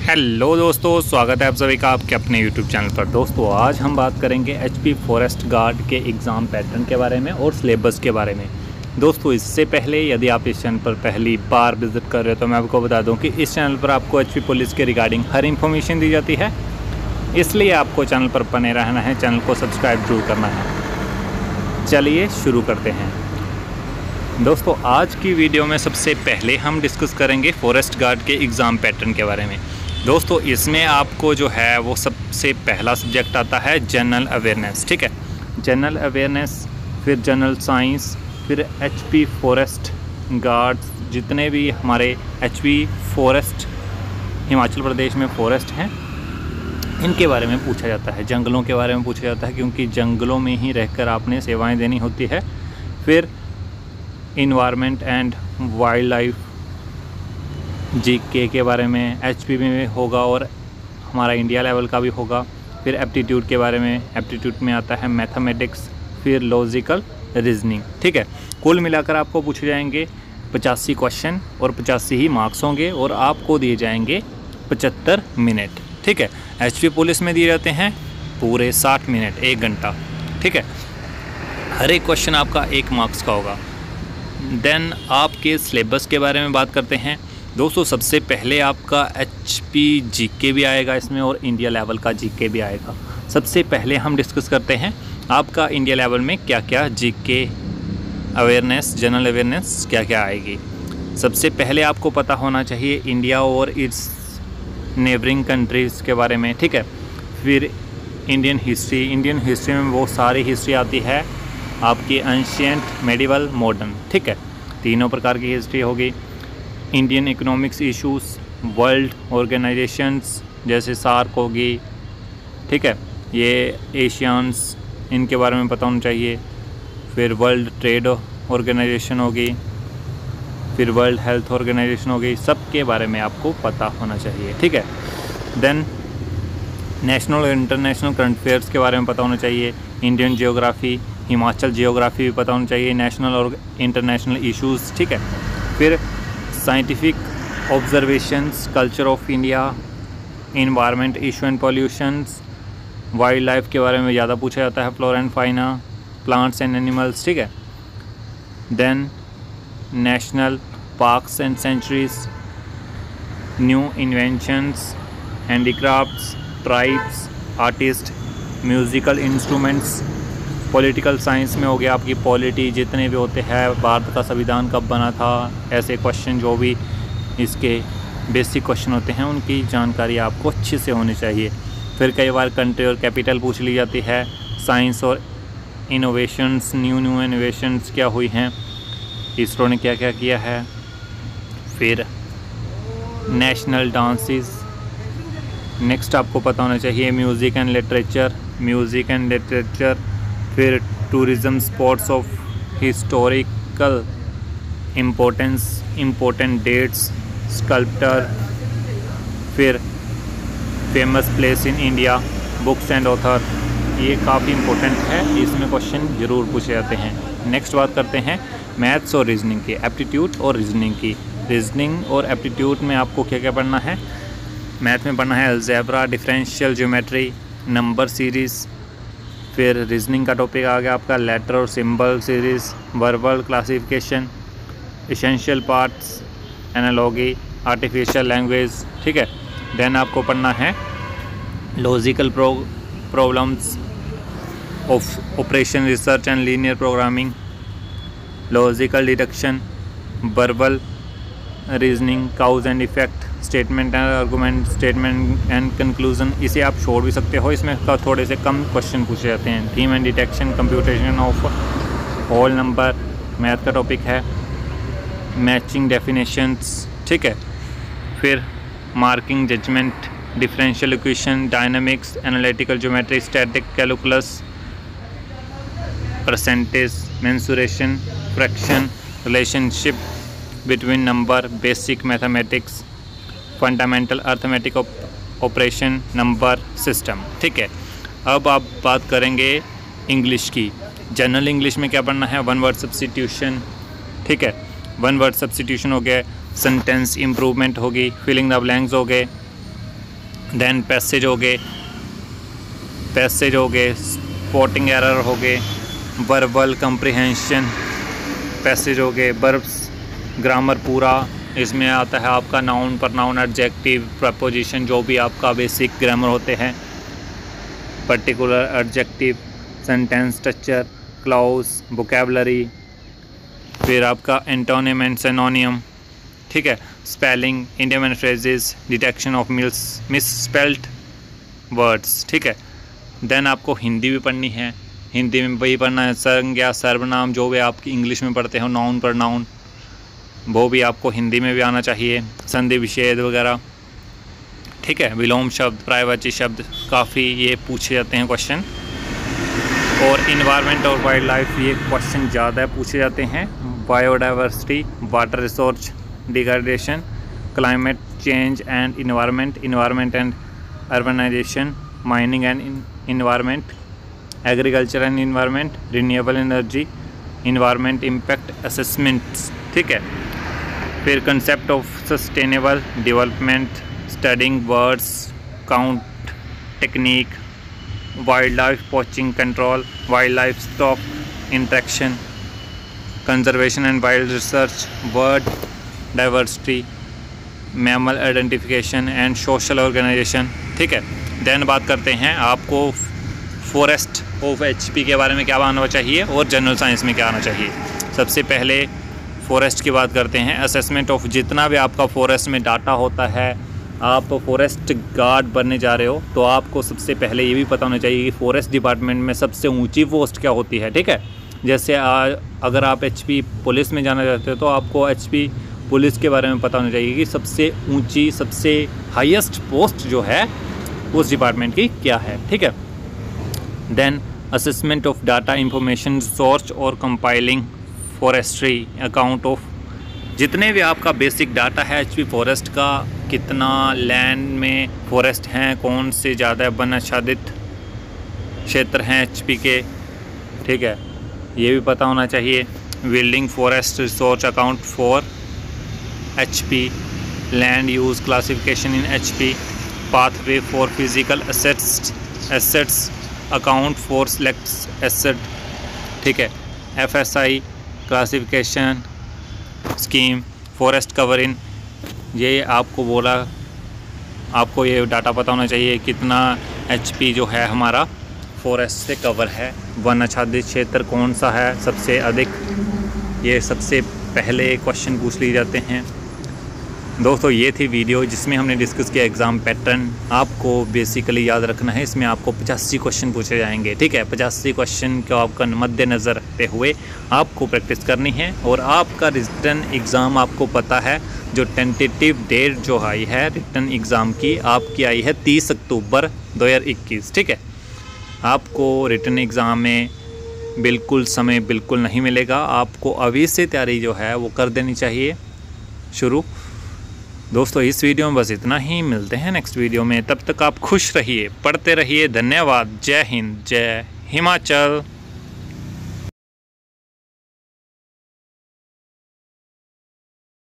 Hello दोस्तों, स्वागत है आप सभी का आपके अपने यूट्यूब चैनल पर। दोस्तों आज हम बात करेंगे एचपी फॉरेस्ट गार्ड के एग्ज़ाम पैटर्न के बारे में और सिलेबस के बारे में। दोस्तों इससे पहले यदि आप इस चैनल पर पहली बार विज़िट कर रहे हो तो मैं आपको बता दूं कि इस चैनल पर आपको एचपी पुलिस के रिगार्डिंग हर इन्फॉर्मेशन दी जाती है, इसलिए आपको चैनल पर बने रहना है, चैनल को सब्सक्राइब जरूर करना है। चलिए शुरू करते हैं। दोस्तों आज की वीडियो में सबसे पहले हम डिस्कस करेंगे फॉरेस्ट गार्ड के एग्ज़ाम पैटर्न के बारे में। दोस्तों इसमें आपको जो है वो सबसे पहला सब्जेक्ट आता है जनरल अवेयरनेस, ठीक है। जनरल अवेयरनेस, फिर जनरल साइंस, फिर एचपी फॉरेस्ट गार्ड्स, जितने भी हमारे एचपी फॉरेस्ट हिमाचल प्रदेश में फॉरेस्ट हैं इनके बारे में पूछा जाता है, जंगलों के बारे में पूछा जाता है, क्योंकि जंगलों में ही रहकर आपने सेवाएं देनी होती है। फिर environment and wild life GK के बारे में एचपी में होगा और हमारा इंडिया लेवल का भी होगा। फिर एप्टीट्यूड के बारे में, एप्टीट्यूड में आता है मैथमेटिक्स, फिर लॉजिकल रीजनिंग, ठीक है। कुल मिलाकर आपको पूछे जाएंगे 85 क्वेश्चन और 85 ही मार्क्स होंगे और आपको दिए जाएंगे 75 मिनट, ठीक है। एचपी पुलिस में दिए जाते हैं पूरे 60 मिनट, 1 घंटा, ठीक है। हर एक क्वेश्चन आपका 1 मार्क्स का होगा। देन आपके सिलेबस के बारे में बात करते हैं। दोस्तों सबसे पहले आपका एचपी जीके भी आएगा इसमें और इंडिया लेवल का जीके भी आएगा। सबसे पहले हम डिस्कस करते हैं आपका इंडिया लेवल में क्या क्या जीके अवेयरनेस, जनरल अवेयरनेस क्या क्या आएगी। सबसे पहले आपको पता होना चाहिए इंडिया और इट्स नेबरिंग कंट्रीज़ के बारे में, ठीक है। फिर इंडियन हिस्ट्री में वो सारी हिस्ट्री आती है आपकी एंशिएंट, मेडिवल, मॉडर्न, ठीक है। तीनों प्रकार की हिस्ट्री होगी। Indian economics issues, world organisations जैसे सार्क होगी, ठीक है, ये एशियंस, इनके बारे में पता होना चाहिए। फिर वर्ल्ड ट्रेड ऑर्गेनाइजेशन होगी, फिर वर्ल्ड हेल्थ ऑर्गेनाइजेशन होगी, सब के बारे में आपको पता होना चाहिए, ठीक है। देन नेशनल और इंटरनेशनल करंट अफेयर्स के बारे में पता होना चाहिए। इंडियन जियोग्राफी, हिमाचल जियोग्राफी भी पता होना चाहिए। नेशनल और इंटरनेशनल इश्यूज़, ठीक है। फिर scientific observations, culture of India, environment issue and pollutions, wild life के बारे में ज़्यादा पूछा जाता है, flora and fauna, plants and animals, ठीक है। Then national parks and sanctuaries, new inventions, handicrafts, tribes, artist, musical instruments. Political science में हो गया आपकी पॉलिटी, जितने भी होते हैं, भारत का संविधान कब बना था, ऐसे क्वेश्चन जो भी इसके बेसिक क्वेश्चन होते हैं उनकी जानकारी आपको अच्छे से होनी चाहिए। फिर कई बार कंट्री और कैपिटल पूछ ली जाती है। साइंस और इनोवेशंस, न्यू इनोवेशंस क्या हुई हैं, इसरो ने क्या क्या किया है। फिर नेशनल डांसेस। नेक्स्ट आपको पता होना चाहिए म्यूज़िक एंड लिटरेचर। फिर tourism, spots of historical importance, important dates, sculptor. फिर famous place in India, books and author, ये काफ़ी इम्पोर्टेंट है, इसमें क्वेश्चन ज़रूर पूछे जाते हैं। नेक्स्ट बात करते हैं मैथ्स और रीजनिंग की, एप्टीट्यूड और रीजनिंग की। रीजनिंग और एप्टीट्यूड में आपको क्या क्या पढ़ना है। मैथ में पढ़ना है algebra, differential geometry, number series. फिर रीजनिंग का टॉपिक आ गया आपका लेटर और symbol series, verbal classification, essential parts, analogy, artificial language, ठीक है। देन आपको पढ़ना है logical problems of operation research and linear programming, logical deduction, verbal reasoning, cause and effect, statement and argument, statement and conclusion. इसे आप छोड़ भी सकते हो, इसमें थोड़े से कम क्वेश्चन पूछे जाते हैं। Theme and detection, computation of whole number, math का टॉपिक है। मैचिंग डेफिनेशंस, ठीक है। फिर marking judgement, differential equation, dynamics, analytical geometry, static calculus, percentage, mensuration, fraction, relationship between number, basic mathematics, fundamental arithmetic operation, number system, ठीक है। अब आप बात करेंगे इंग्लिश की। जनरल इंग्लिश में क्या पढ़ना है, 1 वर्ड सब्स्टिट्यूशन, ठीक है। 1 वर्ड सब्स्टिट्यूशन हो गया, सेंटेंस इम्प्रूवमेंट होगी, फिलिंग द ब्लैंक्स हो गए, देन पैसेज हो गए, स्पॉटिंग एरर हो गए, वर्बल कंप्रिहेंशन पैसेज हो गए, वर्ब्स ग्रामर पूरा इसमें आता है आपका, नाउन प्रोनाउन एडजेक्टिव प्रपोजिशन जो भी आपका बेसिक ग्रामर होते हैं, particular adjective, sentence structure, clause, vocabulary, फिर आपका एंटोनिम एंड सिनोनिम, ठीक है, spelling, Indian phrases, detection of misspelled words, ठीक है। देन आपको हिंदी भी पढ़नी है, हिंदी में वही पढ़ना है संज्ञा सर्वनाम जो भी आप इंग्लिश में पढ़ते हो, नाउन प्रोनाउन, वो भी आपको हिंदी में भी आना चाहिए, संधि विच्छेद वगैरह, ठीक है। विलोम शब्द, पर्यायवाची शब्द काफ़ी ये पूछे जाते हैं क्वेश्चन। और इन्वायरमेंट और वाइल्ड लाइफ ये क्वेश्चन ज़्यादा पूछे जाते हैं। Biodiversity, water resource degradation, climate change and environment and urbanisation, mining and environment, agriculture and environment, renewable energy, environment impact assessments, ठीक है। फिर concept of sustainable development, studying birds count technique, wildlife poaching control, wildlife stock interaction, conservation and wild research, bird diversity, mammal identification and social organisation, ठीक है। Then बात करते हैं आपको forest of HP के बारे में क्या आना चाहिए और जनरल साइंस में क्या आना चाहिए। सबसे पहले फॉरेस्ट की बात करते हैं। असेसमेंट ऑफ जितना भी आपका फॉरेस्ट में डाटा होता है, आप फॉरेस्ट गार्ड बनने जा रहे हो तो आपको सबसे पहले ये भी पता होना चाहिए कि फॉरेस्ट डिपार्टमेंट में सबसे ऊंची पोस्ट क्या होती है, ठीक है। जैसे अगर आप एचपी पुलिस में जाना चाहते हो तो आपको एचपी पुलिस के बारे में पता होना चाहिए कि सबसे ऊंची, सबसे हाईएस्ट पोस्ट जो है उस डिपार्टमेंट की क्या है, ठीक है। Then assessment of data information source और कंपाइलिंग फॉरेस्ट्री अकाउंट ऑफ जितने भी आपका बेसिक डाटा है एचपी फॉरेस्ट का, कितना लैंड में फॉरेस्ट हैं, कौन से ज़्यादा वन आच्छादित क्षेत्र हैं एचपी के, ठीक है, ये भी पता होना चाहिए। Building forest resource account for HP, land use classification in HP, pathway for physical assets account for select asset, ठीक है। FSI classification scheme, forest cover in, ये आपको बोला, आपको ये डाटा पता होना चाहिए कितना एचपी जो है हमारा फॉरेस्ट से कवर है, वन आच्छादित क्षेत्र कौन सा है सबसे अधिक, ये सबसे पहले क्वेश्चन पूछ लिए जाते हैं। दोस्तों ये थी वीडियो जिसमें हमने डिस्कस किया एग्ज़ाम पैटर्न। आपको बेसिकली याद रखना है, इसमें आपको 85 क्वेश्चन पूछे जाएंगे, ठीक है। 85 क्वेश्चन को आपका मद्देनज़र रखते हुए आपको प्रैक्टिस करनी है। और आपका रिटन एग्ज़ाम आपको पता है, जो टेंटेटिव डेट जो आई है रिटन एग्ज़ाम की आपकी आई है 30 अक्टूबर 2021, ठीक है। आपको रिटन एग्ज़ाम में बिल्कुल समय बिल्कुल नहीं मिलेगा, आपको अभी से तैयारी जो है वो कर देनी चाहिए शुरू। दोस्तों इस वीडियो में बस इतना ही, मिलते हैं नेक्स्ट वीडियो में, तब तक आप खुश रहिए, पढ़ते रहिए। धन्यवाद। जय हिंद, जय हिमाचल।